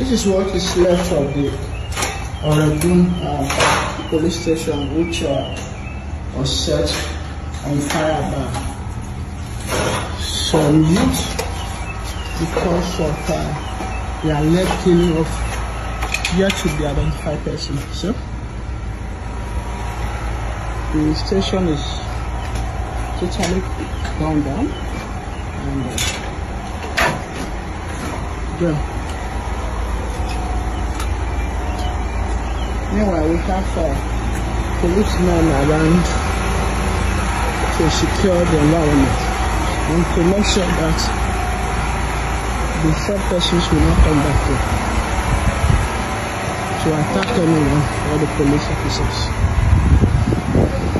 This is what is left of the Oregun police station, which was set on fire by some youth because of the alleged killing of yet to be identified person. So the station is totally gone down, and meanwhile we have policemen around to secure the environment and to make sure that the third persons will not come back to attack anyone or the police officers.